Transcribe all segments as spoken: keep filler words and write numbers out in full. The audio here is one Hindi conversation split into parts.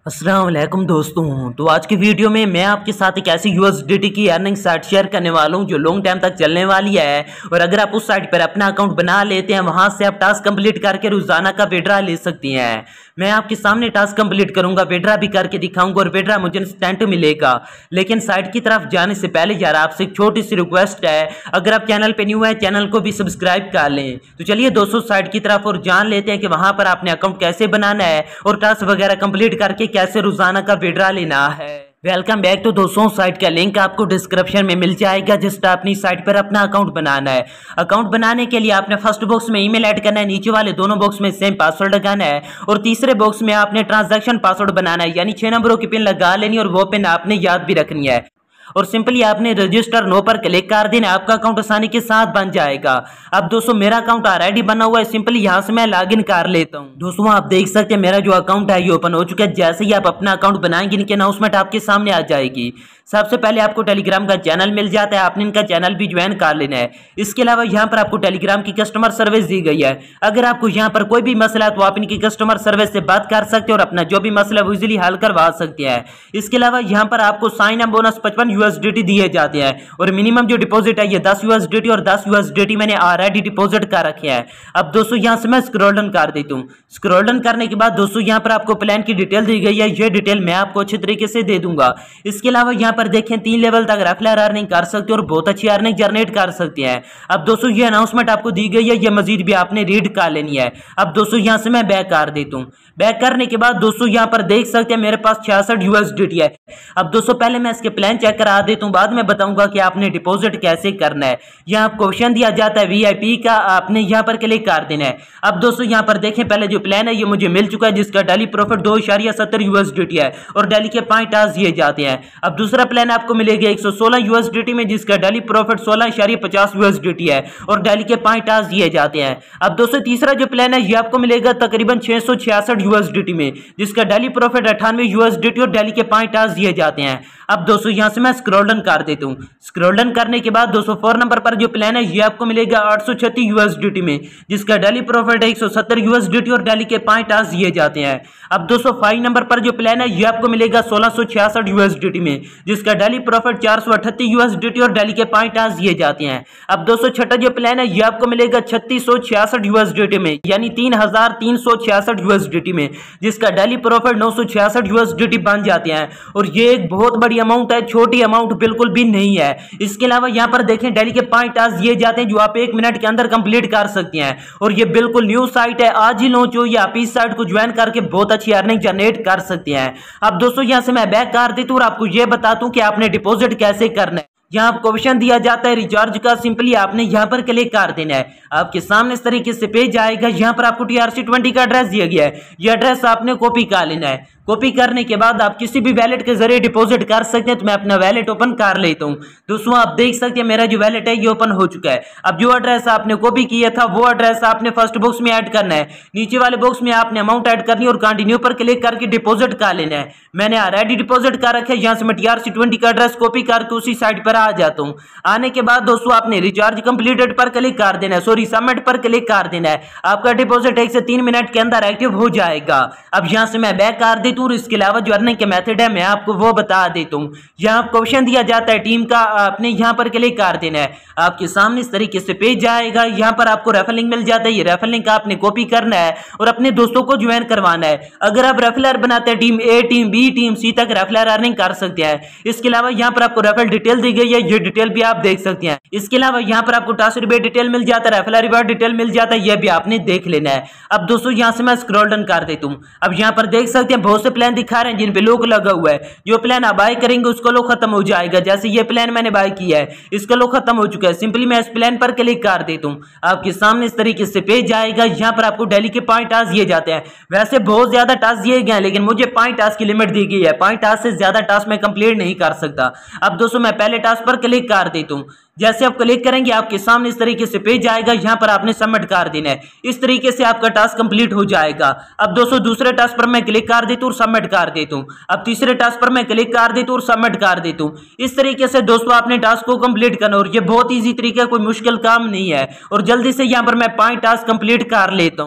अस्सलाम वालेकुम दोस्तों। तो आज की वीडियो में मैं आपके साथ एक ऐसी यूएसडीटी की अर्निंग साइट शेयर करने वाला हूं जो लॉन्ग टाइम तक चलने वाली है। और अगर आप उस साइट पर अपना अकाउंट बना लेते हैं, वहां से आप टास्क कंप्लीट करके रोजाना का विड्रा ले सकती हैं। मैं आपके सामने टास्क कंप्लीट करूंगा, विड्रा भी करके दिखाऊंगा और विड्रा मुझे इंस्टेंट मिलेगा। लेकिन साइट की तरफ जाने से पहले यार आपसे एक छोटी सी रिक्वेस्ट है, अगर आप चैनल पे न्यू है चैनल को भी सब्सक्राइब कर लें। तो चलिए दोस्तों साइट की तरफ और जान लेते हैं कि वहां पर आपने अकाउंट कैसे बनाना है और टास्क वगैरह कंप्लीट करके कैसे रोजाना का विड्रा लेना है। Welcome back. तो दोस्तों साइट का लिंक आपको डिस्क्रिप्शन में मिल जाएगा, जिससे अपनी साइट पर अपना अकाउंट बनाना है। अकाउंट बनाने के लिए आपने फर्स्ट बॉक्स में ईमेल ऐड करना है, नीचे वाले दोनों बॉक्स में सेम पासवर्ड लगाना है और तीसरे बॉक्स में आपने ट्रांजैक्शन पासवर्ड बनाना है, यानी छह नंबरों की पिन लगा लेनी और वो पिन आपने याद भी रखनी है। और सिंपली आपने रजिस्टर नो पर क्लिक कर देना, आपका अकाउंट आसानी के साथ बन जाएगा। अब दोस्तों मेरा अकाउंट ऑलरेडी बना हुआ है, सिंपली यहां से मैं लॉगिन कर लेता हूं। दोस्तों आप देख सकते हैं मेरा जो अकाउंट है ये ओपन हो चुका है। जैसे ही आप अपना अकाउंट बनाएंगे इनकी अनाउंसमेंट आपके सामने आ जाएगी। सबसे पहले आपको टेलीग्राम का चैनल मिल जाता है, आपने इनका चैनल भी ज्वाइन कर लेना है। इसके अलावा यहाँ पर आपको टेलीग्राम की कस्टमर सर्विस दी गई है। अगर आपको यहाँ पर कोई भी मसला है तो आप इनकी कस्टमर सर्विस से बात कर सकते हैं और अपना जो भी मसला है वो इजीली हल करवा सकते हैं। इसके अलावा यहाँ पर आपको साइन अप बोनस पचपन यूएसडीटी दिए जाते हैं और मिनिमम जो डिपॉजिट है ये दस यूएसडीटी और दस यूएसडीटी मैंने ऑलरेडी डिपॉजिट कर रखे हैं। अब दोस्तों यहाँ से मैं स्क्रॉल डाउन कर देता हूँ। स्क्रॉल डाउन करने के बाद दोस्तों यहाँ पर आपको प्लान की डिटेल दी गई है, ये डिटेल मैं आपको अच्छी तरीके से दे दूंगा। इसके अलावा यहाँ पर देखें तीन लेवल तक रेफरल अर्निंग कर सकते हो और बहुत अच्छी अर्निंग जनरेट कर सकते हैं। अब दोस्तों ये अनाउंसमेंट आपको दी गई है, ये मजीद भी आपने रीड कर लेनी है। अब दोस्तों यहाँ से मैं बैक कर देता हूँ। बैक करने के बाद दोस्तों यहाँ पर देख सकते हैं मेरे पास छियासठ यूएसडीटी है। अब दोस्तों पहले मैं इसके प्लान चेक करा देता हूँ, बाद में बताऊंगा कि आपने डिपॉजिट कैसे करना है। यहाँ आपको ऑप्शन दिया जाता है वीआईपी का, आपने यहाँ पर क्लिक कर देना है। अब दोस्तों यहाँ पर देखें पहले जो प्लान है ये मुझे मिल चुका है, जिसका डेली प्रॉफिट दो इशारिया सत्तर यूएसडीटी है और डेली के पांच टास्क दिए जाते हैं। अब दूसरा प्लान आपको मिलेगा एक सौ सोलह यूएसडीटी में, जिसका डेली प्रॉफिट सोलह इशारिया पचास यूएसडीटी है और डेली के पांच टास्क दिए जाते हैं। अब दोस्तों तीसरा जो प्लान है ये आपको मिलेगा तकरीबन छह सौ छियासठ यूएसडीटी में, जिसका डेली प्रॉफिट अट्ठानवे यूएसडीटी और डेली के पांच टास्क दिए जाते हैं। अब दोस्तों यहां से मैं स्क्रॉल डाउन कर देता हूं। स्क्रॉल डाउन करने के बाद दोस्तों फोर नंबर पर जो प्लान है ये आपको मिलेगा आठ सौ छत्तीस यूएसडीटी में, जिसका डेली प्रॉफिट है एक सौ सत्तर यूएसडीटी और डेली के पांच टास्क दिए जाते हैं। अब दोस्तों फाइव नंबर पर जो प्लान है ये आपको मिलेगा सोलह सौ छियासठ यूएसडीटी में, जिसका डेली प्रॉफिट चार सौ अठतीस यूएसडीटी और डेली के पांच टास्क दिए जाते हैं। अब दोस्तों छठा जो प्लान है ये आपको मिलेगा छत्तीस सौ छियासठ यूएसडीटी में, यानी तीन हजार तीन सौ छियासठ यूएसडीटी में, जिसका डेली प्रॉफिट नौ सौ छियासठ यूएसडीटी बन जाते हैं। और ये एक बहुत बड़ी अमाउंट है, छोटी अमाउंट बिल्कुल भी नहीं है। इसके अलावा यहाँ पर देखें डेली के पांच टास्क दिए जाते हैं जो आप एक मिनट के अंदर कंप्लीट कर सकते हैं। और ये बिल्कुल न्यू साइट है, आज ही लॉन्च हुई है। आप इस साइट को ज्वाइन करके बहुत अच्छी अर्निंग जनरेट कर सकते हैं। अब दोस्तों यहाँ से मैं बैक कर देता हूँ और आपको ये बताता हूँ कि आपने डिपॉजिट कैसे करना है। यहाँ आपको ऑप्शन दिया जाता है रिचार्ज का, सिंपली आपने यहाँ पर क्लिक कर देना है। आपके सामने इस तरीके से पेज आएगा। यहाँ पर आपको टीआरसी ट्वेंटी का एड्रेस दिया गया है, ये एड्रेस आपने कॉपी कर लेना है। कॉपी करने के बाद आप किसी भी वैलेट के जरिए डिपॉजिट कर सकते हैं। तो मैं अपना वैलेट ओपन कर लेता हूँ। दोस्तों आप देख सकते हैं मेरा जो वैलेट है ये ओपन हो चुका है। अब जो एड्रेस आपने कॉपी किया था वो एड्रेस आपने फर्स्ट बॉक्स में ऐड करना है। नीचे वाले बॉक्स में आपने अमाउंट ऐड करनी है और कंटिन्यू पर क्लिक करके डिपॉजिट कर लेना है। मैंने ऑलरेडी डिपॉजिट कर रखा है। यहाँ से मैं टीआरसी ट्वेंटी का एड्रेस कॉपी करके उसी साइट पर आ जाता हूँ। आने के बाद दोस्तों आपने रिचार्ज कंप्लीटेड पर क्लिक कर देना है, सॉरी सबमिट पर क्लिक कर देना है। आपका डिपॉजिट एक से तीन मिनट के अंदर एक्टिव हो जाएगा। अब यहाँ से मैं बैक कर देता हूँ। इसके अलावा जो अर्निंग के मेथड है मैं आपको वो बता देता हूँ। यहाँ आपको ऑप्शन दिया जाता है टीम का, आपने यहाँ पर क्लिक कर देना है। आपके सामने इस तरीके से पेज आएगा। यहाँ पर आपको रेफरल लिंक मिल जाता है, ये रेफरल लिंक आपने कॉपी करना है और अपने दोस्तों को ज्वाइन करवाना है। अगर आप रेफरल बनाते हैं team A, team B, team C तक रेफरल अर्निंग कर सकते हैं। इसके अलावा यहाँ पर आपको रेफरल डिटेल दी गई है, ये डिटेल भी आप देख सकते हैं। इसके अलावा यहाँ पर आपको टास्क रिबेट डिटेल मिल जाता है, रेफरल रिवार्ड डिटेल मिल जाता है, ये भी आपने देख लेना है। अब दोस्तों यहाँ से मैं स्क्रॉल डाउन कर देता हूँ। अब यहाँ पर देख सकते हैं बहुत से प्लान दिखा रहे हैं जिन पे लोग लगा हुआ है। जो प्लान आप बाय करेंगे उसका लोग खत्म हो जाएगा। जैसे ये प्लान मैंने बाय किया है, इसका लोग खत्म हो चुका है। सिंपली मैं इस प्लान पर क्लिक कर देता हूँ। आपके सामने इस तरीके से पेज आएगा। यहाँ पर आपको डेली के पांच टास्क दिए जाते हैं। वैसे बहुत ज्यादा टास्क दिए गए हैं, लेकिन मुझे पांच टास्क की लिमिट दी गई है। पांच टास्क से ज्यादा टास्क मैं कंप्लीट नहीं कर सकता। अब दोस्तों मैं पहले टास्क पर क्लिक कर देता हूँ। जैसे आप क्लिक करेंगे आपके सामने इस तरीके से पेज आएगा। यहाँ पर आपने सबमिट कर देना है। इस तरीके से आपका टास्क कंप्लीट हो जाएगा। अब दोस्तों दूसरे टास्क पर मैं क्लिक कर देता हूँ और सबमिट कर देता हूँ। अब तीसरे टास्क पर मैं क्लिक कर देता हूँ और सबमिट कर देता हूँ। इस तरीके से दोस्तों आपने टास्क को कंप्लीट करना और ये बहुत ईजी तरीका, कोई मुश्किल काम नहीं है। और जल्दी से यहाँ पर मैं पांच टास्क कंप्लीट कर लेता हूँ।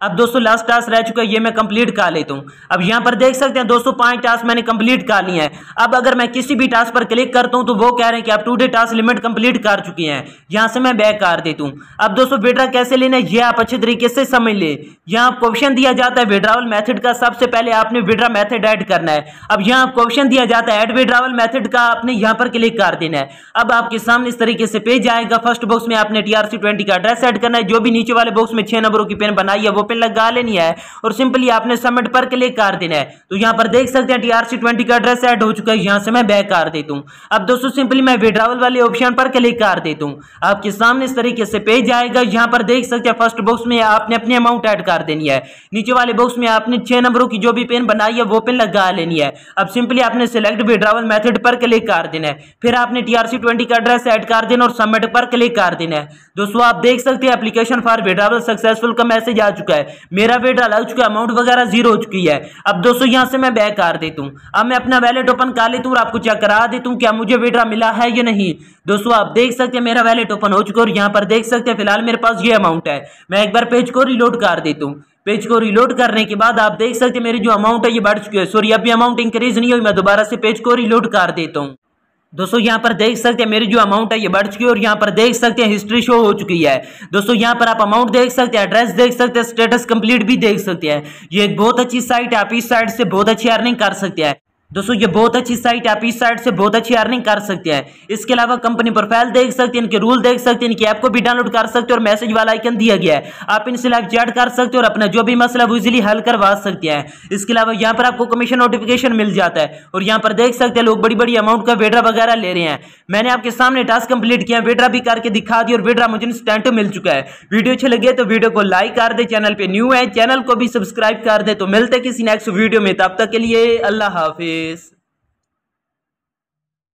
अब दोस्तों लास्ट टास्क रह चुका है, ये मैं कंप्लीट कर लेता हूँ। अब यहाँ पर देख सकते हैं दोस्तों पांच टास्क मैंने कंप्लीट कर लिए हैं। अब अगर मैं किसी भी टास्क पर क्लिक करता हूँ तो वो कह रहे हैं कि आप टुडे टास्क लिमिट कंप्लीट कर चुके हैं। यहाँ से मैं बैक कर देता हूँ। अब दोस्तों विड्रा कैसे लेना है ये आप अच्छे तरीके से समझ ले। यहाँ आपको ऑप्शन दिया जाता है विड्रावल मेथड का, सबसे पहले आपने विड्रा मेथड ऐड करना है। अब यहाँ आपको ऑप्शन दिया जाता है ऐड विड्रावल मेथड का, आपने यहाँ पर क्लिक कर देना है। अब आपके सामने इस तरीके से पेज आएगा। फर्स्ट बॉक्स में आपने टीआरसी ट्वेंटी का एड्रेस ऐड करना है, जो भी नीचे वाले बॉक्स में छह नंबरों की पेन बनाई है वो पेन लगा लेनी है और सिंपली आपने सबमिट पर क्लिक कर देना है। तो यहाँ पर देख सकते हैं टीआरसी ट्वेंटी का एड्रेस ऐड हो चुका है। यहाँ से मैं बैक कर देता हूँ। अब दोस्तों सिंपली मैं विड्रावल वाले ऑप्शन पर क्लिक कर देता हूँ। आपके सामने इस तरीके से पेज आएगा। यहाँ पर देख सकते हैं फर्स्ट बॉक्स में आपने अपनी अमाउंट ऐड कर देनी है, नीचे वाले बॉक्स में आपने छह नंबरों की जो भी पेन बनाई है वो पेन लगा लेनी है। अब सिंपली आपने सिलेक्ट विड्रावल मेथड पर क्लिक कर देना है, फिर आपने टीआरसी ट्वेंटी का एड्रेस ऐड कर देना और सबमिट पर क्लिक कर देना है। दोस्तों आप देख सकते हैं एप्लीकेशन फॉर विड्रावल सक्सेसफुल का मैसेज आ चुका है, मेरा विड्रा लग चुका है, अमाउंट वगैरह जीरो हो चुकी है। अब दोस्तों यहां से मैं बैक कर देता हूं। अब मैं अपना वैलेट ओपन कर लेता हूं और आपको चेक करा देता हूं क्या मुझे विड्रा मिला है या नहीं। दोस्तों आप देख सकते हैं मेरा वैलेट ओपन हो चुका है और यहां पर देख सकते हैं फिलहाल मेरे पास ये अमाउंट है। मैं एक बार पेज को रिलोड कर देता हूं। पेज को रिलोड करने के बाद आप देख सकते हैं मेरी जो अमाउंट है ये बढ़ चुकी है। सॉरी अभी अमाउंट इंक्रीज नहीं हुई, मैं दोबारा से पेज को रिलोड कर देता हूं। दोस्तों यहाँ पर देख सकते हैं मेरी जो अमाउंट है ये बढ़ चुकी है और यहाँ पर देख सकते हैं हिस्ट्री शो हो चुकी है। दोस्तों यहाँ पर आप अमाउंट देख सकते हैं, एड्रेस देख सकते हैं, स्टेटस कंप्लीट भी देख सकते हैं। ये एक बहुत अच्छी साइट है, आप इस साइट से बहुत अच्छी अर्निंग कर सकते हैं। दोस्तों ये बहुत अच्छी साइट है, आप इस साइट से बहुत अच्छी अर्निंग कर सकते हैं। इसके अलावा कंपनी प्रोफाइल देख सकते हैं, इनके रूल देख सकते हैं, इनकी ऐप को भी डाउनलोड कर सकते हैं और मैसेज वाला आइकन दिया गया है, आप इनसे लाइव चैट कर सकते हैं और अपना जो भी मसला वो इजीली हल करवा सकते हैं। इसके अलावा यहाँ पर आपको कमीशन नोटिफिकेशन मिल जाता है और यहाँ पर देख सकते हैं लोग बड़ी बड़ी अमाउंट का विड्रा वगैरह ले रहे हैं। मैंने आपके सामने टास्क कंप्लीट किया, विड्रा भी करके दिखा दी और विड्रा मुझे इंस्टेंट मिल चुका है। वीडियो अच्छे लगे तो वीडियो को लाइक कर दे, चैनल पे न्यू है चैनल को भी सब्सक्राइब कर दे। तो मिलते किसी नेक्स्ट वीडियो में, तब तक के लिए अल्लाह हाफिज।